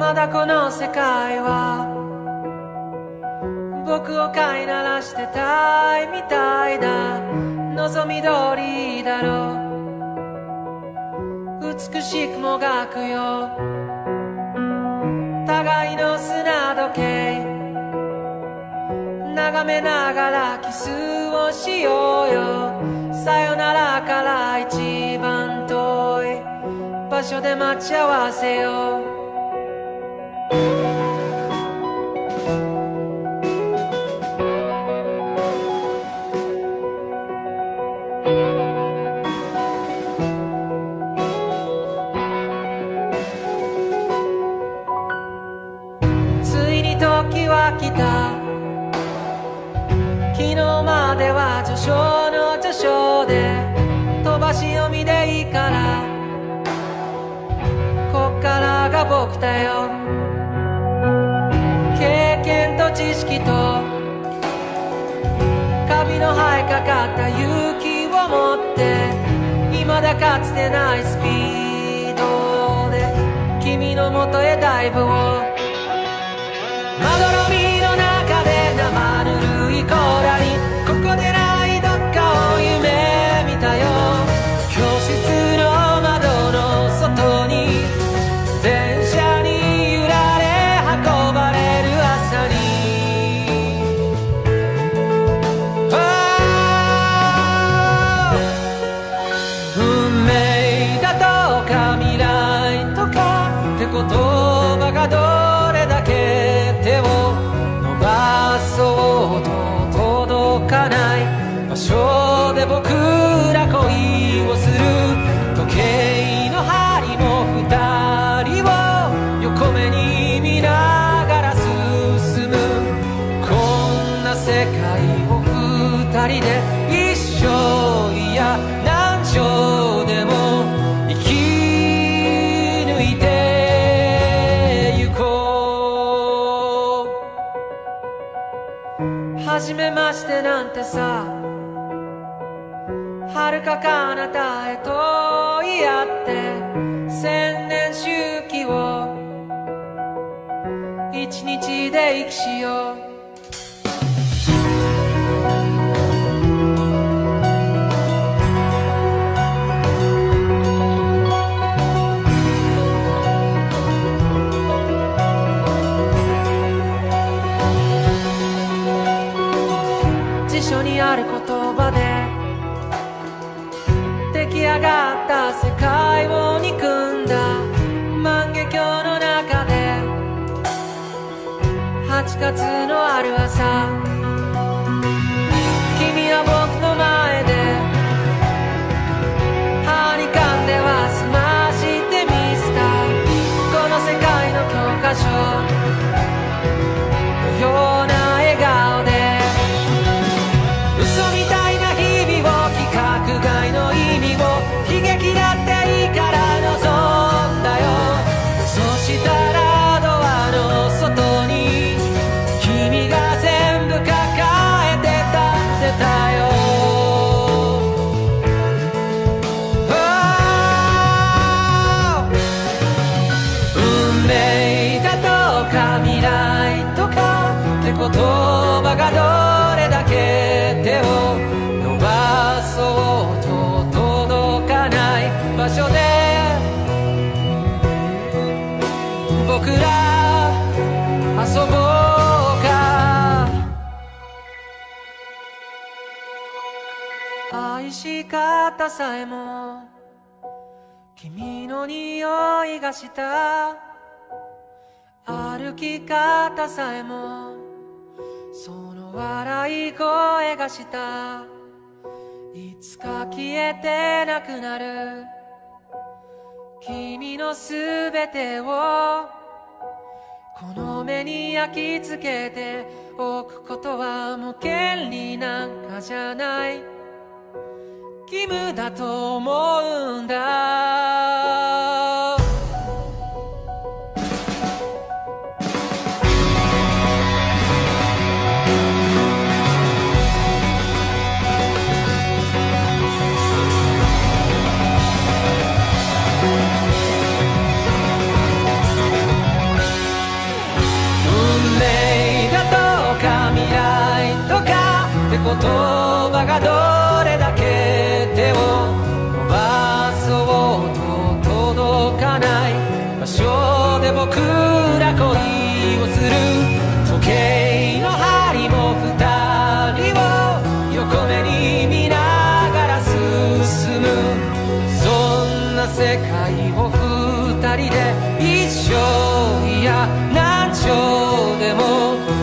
まだこの世界は僕を飼いならしてたいみたいだ。望み通りだろう、美しくもがくよ互いの砂時計、眺めながらキスをしようよ。さよならから一番遠い場所で待ち合わせよう。ついに時は来た。昨日までは序章の序章で飛ばし読みでいいから、こっからが僕だよ。経験と知識とカビの生えかかった勇気を持って、未だかつてないスピードで君の元へダイブを。まどろみの中で生ぬるいコーラに、ここでないどっかを夢見たよ。教室の窓の外に電車に揺られ運ばれる朝に、運命だとか未来とかって言葉がどれだけ手を伸ばそうと届かない場所で僕ら恋をする。時計の針も二人を横目に見ながら進む。こんな世界を二人で一生、いや何生でも生き抜いてゆこう。初めましてなんてさ、遥か彼方へと言い合って千年周期を一日で生きしよう。辞書にある言葉で出来上がった世界を憎んだ万華鏡の中で、8月のある朝、君は僕の前で歯に噛んでは済ましてみせた。この世界の教科書のような笑顔で、嘘みたいな日々を規格外の意味を悲劇だっていいから望んだよ。そしたらドアの外に君が全部抱えて立ってたよ。運命だとか未来とかって言葉がどれだけ手を伸ばそうと届かない場所で僕ら遊ぼうか。愛し方さえも君の匂いがした。歩き方さえもその笑い声がした。いつか消えてなくなる君のすべてをこの目に焼き付けておくことはもう権利なんかじゃない、義務だと思うんだ。 葉がどれだけ手を伸ばそうと届かない場所で僕ら恋をする。時計の針も二人を横目に見ながら進む。そんな世界を二人で一生、いや何生でも